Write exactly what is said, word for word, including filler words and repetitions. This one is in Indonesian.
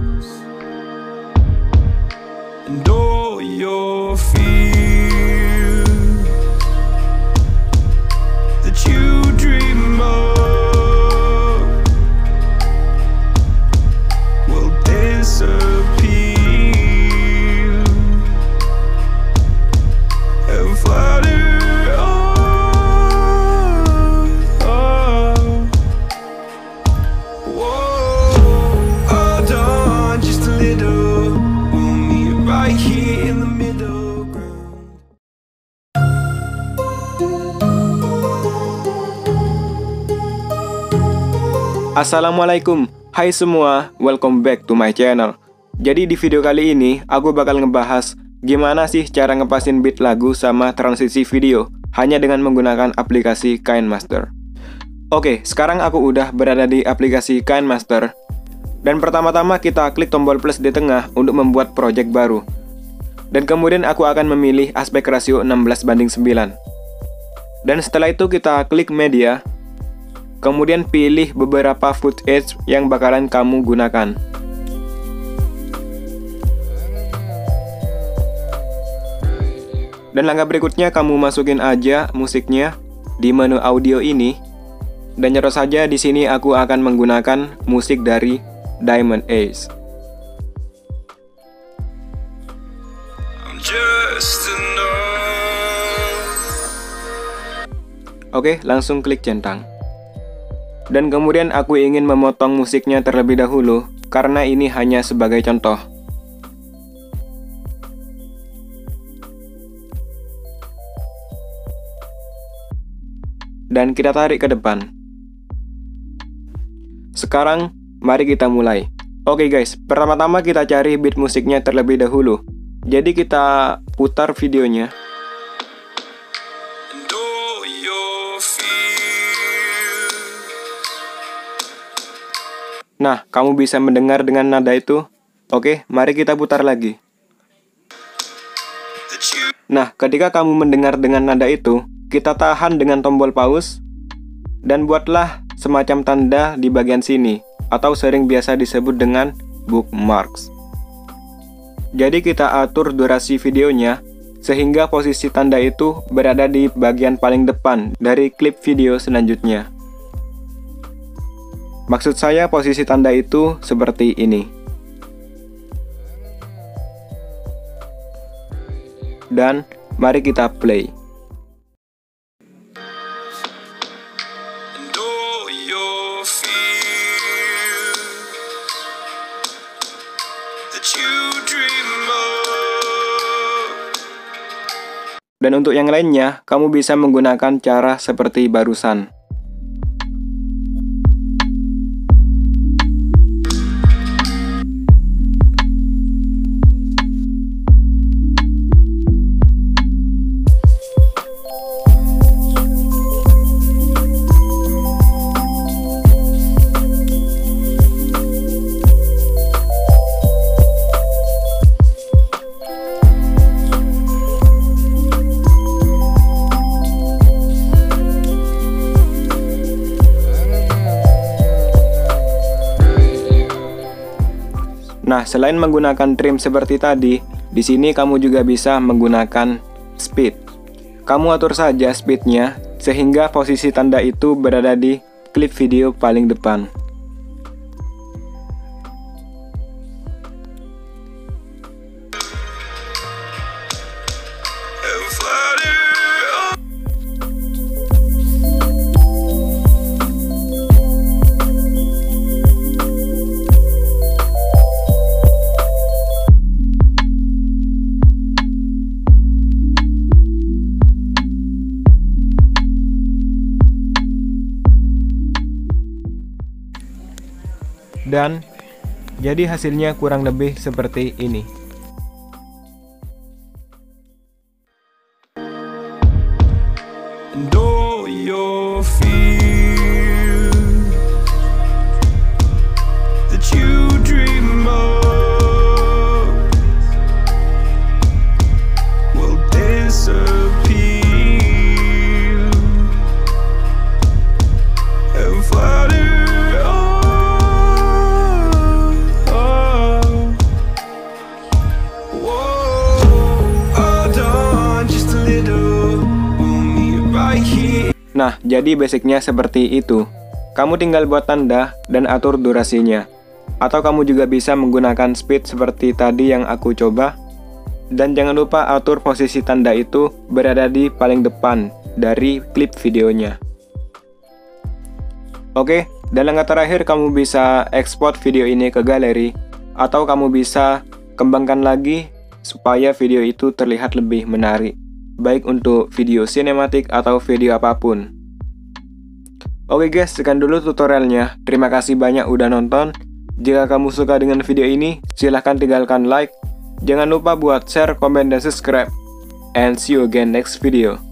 and all your fears that you dream of will disappear and flutter on. Whoa, hold on just a little, we'll meet right here in the middle ground. Assalamualaikum, hai semua, welcome back to my channel. Jadi di video kali ini, aku bakal ngebahas gimana sih cara ngepasin beat lagu sama transisi video hanya dengan menggunakan aplikasi KineMaster. Oke, sekarang aku udah berada di aplikasi KineMaster. Dan pertama-tama kita klik tombol plus di tengah untuk membuat project baru. Dan kemudian aku akan memilih aspek rasio enam belas banding sembilan. Dan setelah itu kita klik media. Kemudian pilih beberapa footage yang bakalan kamu gunakan. Dan langkah berikutnya kamu masukin aja musiknya di menu audio ini. Dan nyerot saja di sini aku akan menggunakan musik dari Diamond Ace. Just Oke, langsung klik centang. Dan kemudian aku ingin memotong musiknya terlebih dahulu, karena ini hanya sebagai contoh. Dan kita tarik ke depan. Sekarang, mari kita mulai. Oke guys, pertama-tama kita cari beat musiknya terlebih dahulu. Jadi kita putar videonya. Nah, kamu bisa mendengar dengan nada itu. Oke, mari kita putar lagi. Nah, ketika kamu mendengar dengan nada itu, kita tahan dengan tombol pause dan buatlah semacam tanda di bagian sini, atau sering biasa disebut dengan bookmarks. Jadi kita atur durasi videonya sehingga posisi tanda itu berada di bagian paling depan dari klip video selanjutnya. Maksud saya posisi tanda itu seperti ini. Dan mari kita play. Dan untuk yang lainnya, kamu bisa menggunakan cara seperti barusan. Nah, selain menggunakan trim seperti tadi, di sini kamu juga bisa menggunakan speed. Kamu atur saja speednya sehingga posisi tanda itu berada di klip video paling depan. Dan jadi hasilnya kurang lebih seperti ini. And all your fears that you dream of will disappear and flutter on. Nah, jadi basicnya seperti itu. Kamu tinggal buat tanda dan atur durasinya. Atau kamu juga bisa menggunakan speed seperti tadi yang aku coba. Dan jangan lupa atur posisi tanda itu berada di paling depan dari klip videonya. Oke, dan langkah terakhir kamu bisa ekspor video ini ke galeri. Atau kamu bisa kembangkan lagi supaya video itu terlihat lebih menarik. Baik untuk video sinematik atau video apapun. Oke guys, sekian dulu tutorialnya. Terima kasih banyak udah nonton. Jika kamu suka dengan video ini, silahkan tinggalkan like. Jangan lupa buat share, komen, dan subscribe. And see you again next video.